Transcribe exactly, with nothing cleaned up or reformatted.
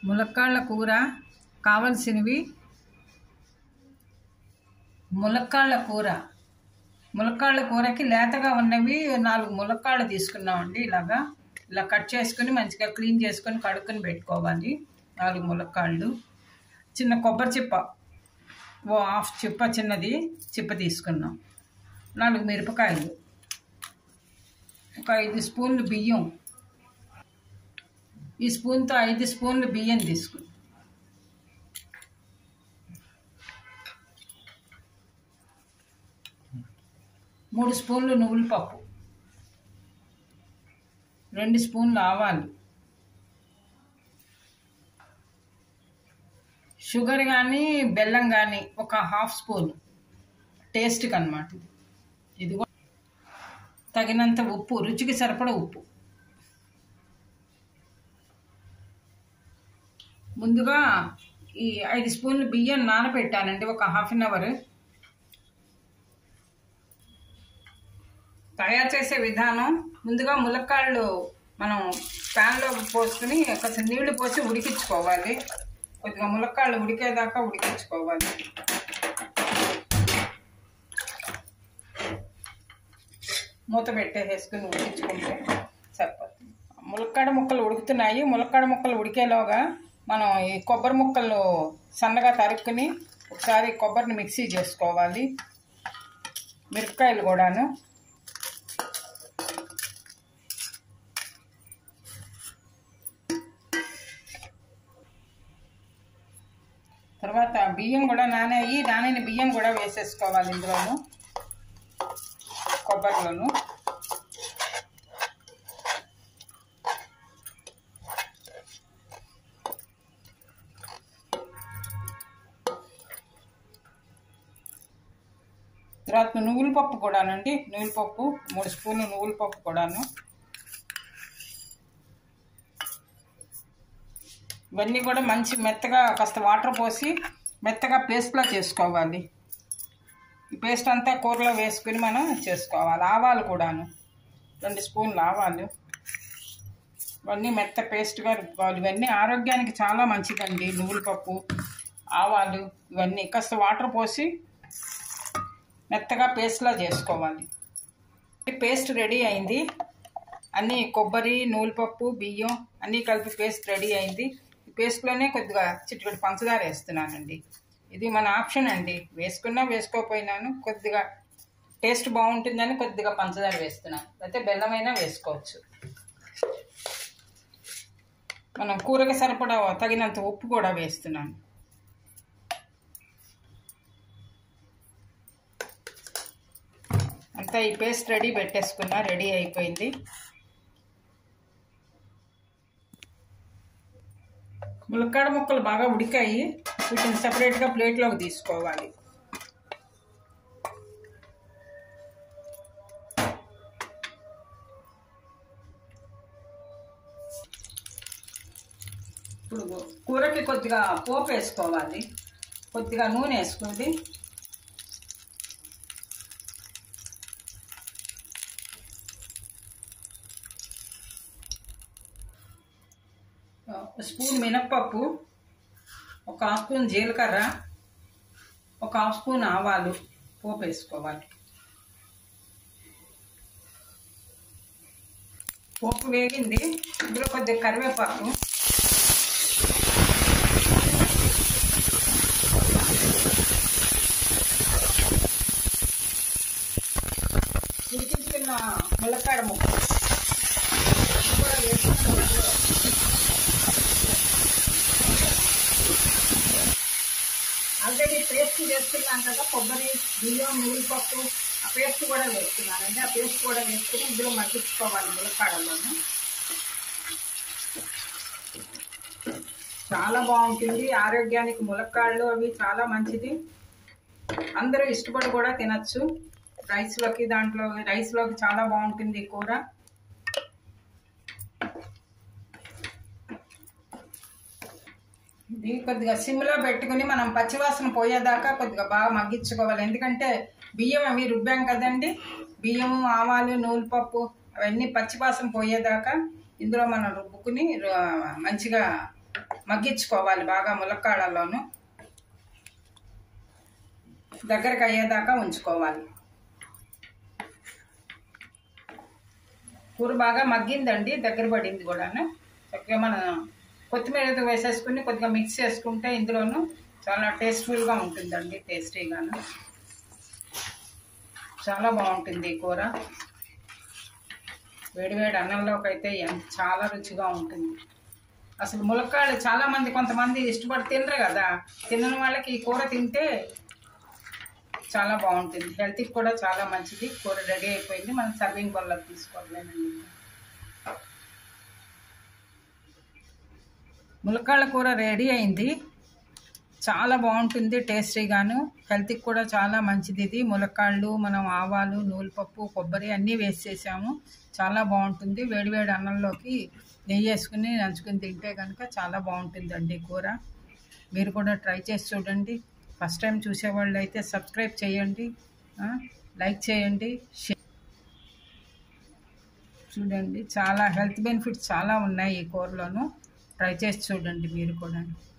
ములక్కాళ్ళ కూర కావాల్సినవి ములక్కాళ్ళ కూర ములక్కాళ్ళ కూరకి లేతగా ఉన్నవి నాలుగు ములక్కాళ్ళు తీసుకున్నామండి. ఇలాగా ఇలా కట్ చేసుకుని మంచిగా క్లీన్ చేసుకొని కడుక్కొని పెట్టుకోవాలి. నాలుగు ములక్కాళ్ళు, చిన్న కొబ్బరి చిప్ప ఓ హాఫ్ చిప్ప చిన్నది చిప్ప తీసుకున్నాం, నాలుగు మిరపకాయలు, ఒక ఐదు స్పూన్లు బియ్యం, ఈ స్పూన్తో ఐదు స్పూన్లు బియ్యం తీసుకుని మూడు స్పూన్లు నువ్వుల పప్పు, రెండు స్పూన్లు ఆవాలు, షుగర్ కానీ బెల్లం కానీ ఒక హాఫ్ స్పూన్ టేస్ట్కి అన్నమాట. ఇది కూడా తగినంత ఉప్పు, రుచికి సరిపడ ఉప్పు. ముందుగా ఈ ఐదు స్పూన్లు బియ్యం నానబెట్టానండి ఒక హాఫ్ అన్ అవర్. తయారు చేసే విధానం: ముందుగా ములక్కాళ్ళు మనం ప్యాన్లో పోసుకుని కొంచెం నీళ్లు పోసి ఉడికించుకోవాలి. కొద్దిగా ములక్కాళ్ళు ఉడికేదాకా ఉడికించుకోవాలి. మూత పెట్టేసుకుని ఉడికించుకుంటే సరిపోతుంది. ములక్కాడ ముక్కలు ఉడుకుతున్నాయి. ములక్కాడ ముక్కలు ఉడికేలోగా మనం ఈ కొబ్బరి ముక్కలు సన్నగా తరుక్కుని ఒకసారి కొబ్బరిని మిక్సీ చేసుకోవాలి. మిరపకాయలు కూడాను, తర్వాత బియ్యం కూడా నానేయి నానిన బియ్యం కూడా వేసేసుకోవాలి ఇందులోను, కొబ్బరిలోను. తర్వాత నువ్వుల పప్పు కూడానండి, నువ్వుల పప్పు మూడు స్పూన్లు నువ్వుల పప్పు కూడాను. ఇవన్నీ కూడా మంచి మెత్తగా కాస్త వాటర్ పోసి మెత్తగా పేస్ట్లా చేసుకోవాలి. ఈ పేస్ట్ అంతా కూరలో వేసుకుని మనం చేసుకోవాలి. ఆవాలు కూడాను రెండు స్పూన్లు ఆవాలు, ఇవన్నీ మెత్త పేస్ట్గా రుబ్బుకోవాలి. ఇవన్నీ ఆరోగ్యానికి చాలా మంచిదండి. నువ్వుల పప్పు, ఆవాలు ఇవన్నీ కాస్త వాటర్ పోసి మెత్తగా పేస్ట్లా చేసుకోవాలి. పేస్ట్ రెడీ అయింది. అన్నీ కొబ్బరి, నువ్వుల పప్పు, బియ్యం అన్నీ కలిపి పేస్ట్ రెడీ అయింది. పేస్ట్లోనే కొద్దిగా చిటికెడు పంచదార వేస్తున్నానండి. ఇది మన ఆప్షన్ అండి, వేసుకున్నా వేసుకోకపోయినాను. కొద్దిగా టేస్ట్ బాగుంటుందని కొద్దిగా పంచదార వేస్తున్నాను, అయితే బెల్లమైనా వేసుకోవచ్చు. మనం కూరకి సరిపడా తగినంత ఉప్పు కూడా వేస్తున్నాను. అంతా ఈ పేస్ట్ రెడీ పెట్టేసుకున్నా, రెడీ అయిపోయింది. ములక్కాడ ముక్కలు బాగా ఉడికాయి. వీటిని సపరేట్గా ప్లేట్లోకి తీసుకోవాలి. ఇప్పుడు కూరకి కొద్దిగా పోపు వేసుకోవాలి. కొద్దిగా నూనె వేసుకోండి. స్పూన్ మినప్పప్పు, ఒక హాఫ్ స్పూన్ జీలకర్ర, ఒక హాఫ్ స్పూన్ ఆవాలు పోపు వేసుకోవాలి. పోపు వేగింది. ఇందులో కొద్దిగా కరివేపాకు, ఉడికించుకున్న ములక్కాడ ముక్క కూడా వేసుకుని ఆల్రెడీ పేస్ట్ వేసుకున్నాను కదా, కొబ్బరి, బియ్యం, నువ్వుల పప్పు, ఆ పేస్ట్ కూడా వేసుకున్నానండి. ఆ పేస్ట్ కూడా వేసుకుని ఇందులో మగ్గించుకోవాలి. ములక్కాడలోను చాలా బాగుంటుంది. ఆరోగ్యానికి ములక్కాడలు అవి చాలా మంచిది. అందరూ ఇష్టపడి కూడా తినచ్చు. రైస్లోకి, దాంట్లో రైస్లోకి చాలా బాగుంటుంది ఈ కూర. ఇది కొద్దిగా సిమ్లో పెట్టుకుని మనం పచ్చివాసన పోయేదాకా కొద్దిగా బాగా మగ్గించుకోవాలి. ఎందుకంటే బియ్యం అవి రుబ్బాం కదండి, బియ్యము, ఆవాలు, నువ్వుల పప్పు అవన్నీ పచ్చివాసన పోయేదాకా ఇందులో మనం రుబ్బుకుని మంచిగా మగ్గించుకోవాలి బాగా ములక్కాడలోను దగ్గరికి అయ్యేదాకా ఉంచుకోవాలి. కూర బాగా మగ్గిందండి, దగ్గర పడింది కూడాను. చక్కగా మనం కొత్తిమీర వేసేసుకుని కొద్దిగా మిక్స్ చేసుకుంటే ఇందులోనూ చాలా టేస్ట్ఫుల్గా ఉంటుందండి, టేస్టీగాను చాలా బాగుంటుంది ఈ కూర. వేడివేడి అన్నంలోకి అయితే చాలా రుచిగా ఉంటుంది. అసలు ములక్కాడలు చాలామంది కొంతమంది ఇష్టపడి తినరు కదా, తినని వాళ్ళకి ఈ కూర తింటే చాలా బాగుంటుంది, హెల్త్కి కూడా చాలా మంచిది. కూర రెడీ అయిపోయింది, మనం సర్వింగ్ బౌల్లోకి తీసుకోవట్లేనండి. ములక్కాడల కూర రెడీ అయింది, చాలా బాగుంటుంది, టేస్టీగాను, హెల్త్కి కూడా చాలా మంచిది. ఇది ములక్కాళ్ళు మనం ఆవాలు, నూనెపప్పు, కొబ్బరి అన్నీ వేసేసాము, చాలా బాగుంటుంది. వేడివేడి అన్నంలోకి నెయ్యి వేసుకుని నంచుకుని తింటే కనుక చాలా బాగుంటుందండి కూర. మీరు కూడా ట్రై చేసి చూడండి. ఫస్ట్ టైం చూసేవాళ్ళు అయితే సబ్స్క్రైబ్ చేయండి, లైక్ చేయండి, షేర్ చూడండి. చాలా హెల్త్ బెనిఫిట్స్ చాలా ఉన్నాయి ఈ కూరలోను. ట్రై చేసి చూడండి మీరు కూడా.